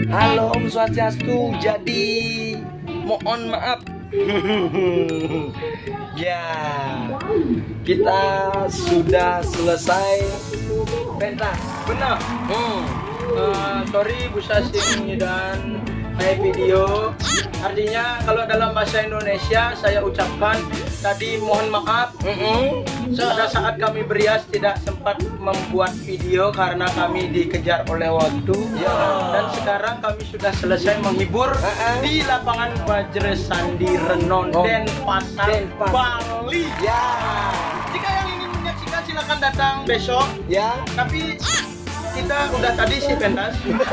Halo Om Swastiastu. Jadi mohon maaf. Ya, kita sudah selesai pentas. Benar. Sorry Bu Sasing dan video. Artinya kalau dalam bahasa Indonesia saya ucapkan tadi mohon maaf. Pada saat kami berias tidak sempat membuat video karena kami dikejar oleh waktu. Dan sekarang kami sudah selesai menghibur di lapangan Bajre Sandi Renon Denpasar, Bali. Jika yang ingin menyaksikan silakan datang besok. Tapi kita udah tadi sih pentas.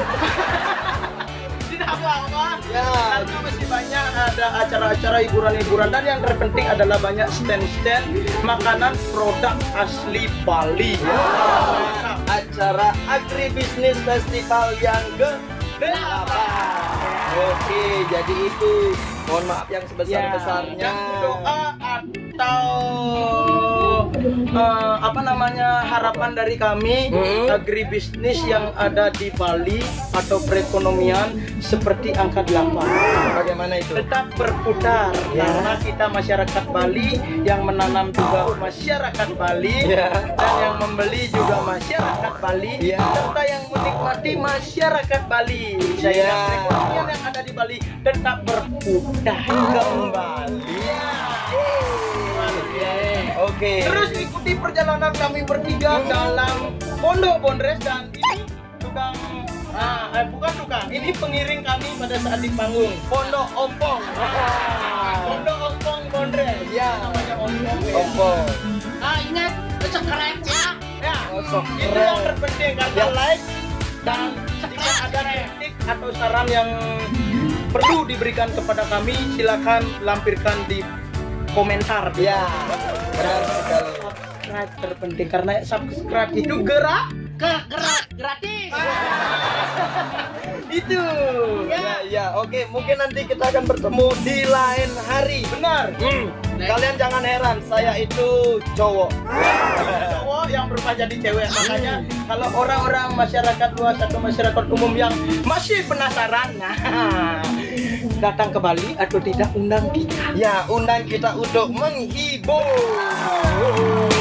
Tidak apa-apa. Karena masih banyak ada acara-acara hiburan-hiburan dan yang terpenting adalah banyak stand-stand makanan produk asli Bali. Acara Agribisnis Festival yang ke-8. Oke, jadi itu mohon maaf yang sebesar-besarnya. Doa atau harapan dari kami agribisnis yang ada di Bali atau perekonomian seperti angka 8. Bagaimana itu? Tetap berputar karena kita masyarakat Bali, yang menanam juga masyarakat Bali, dan yang membeli juga masyarakat Bali, serta yang menikmati masyarakat Bali. Perekonomian yang ada di Bali tetap berputar kembali. Oke. Terus ikuti perjalanan kami bertiga dalam Pondok Bondres, dan ini bukan tukang, ini pengiring kami pada saat di panggung Pondok Ompong. Pondok Ompong Bondres. Namanya Ompong. Ingat subscribe ya. Itu yang terpenting karena like, dan jika ada kritik atau saran yang perlu diberikan kepada kami silakan lampirkan di komentar. Benar sekali. Subscribe terpenting karena subscribe itu gerak gratis. Itu. Oke, mungkin nanti kita akan bertemu di lain hari. Benar. Kalian jangan heran, saya itu cowok. Cowok yang berubah jadi cewek. Makanya kalau orang-orang masyarakat luas atau masyarakat umum yang masih penasaran, datang ke Bali atau tidak, undang kita. Undang kita untuk menghibur.